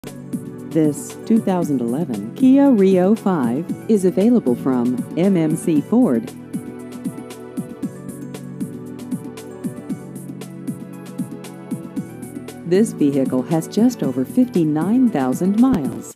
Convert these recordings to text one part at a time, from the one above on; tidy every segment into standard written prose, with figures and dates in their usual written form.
This 2011 Kia Rio 5 is available from MMC Ford. This vehicle has just over 59,000 miles.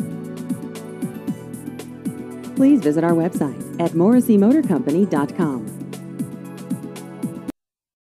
Please visit our website at morrisseymotorcompany.com.